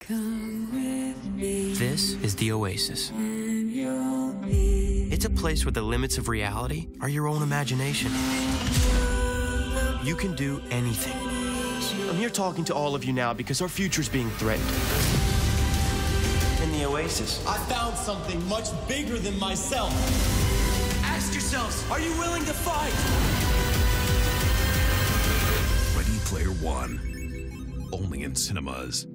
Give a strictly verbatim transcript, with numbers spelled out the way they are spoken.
Come with me. This is the Oasis. And you'll be. It's a place where the limits of reality are your own imagination. You can do anything. I'm here talking to all of you now because our future's being threatened. In the Oasis, I found something much bigger than myself. Ask yourselves, are you willing to fight? Ready Player One. Only in cinemas.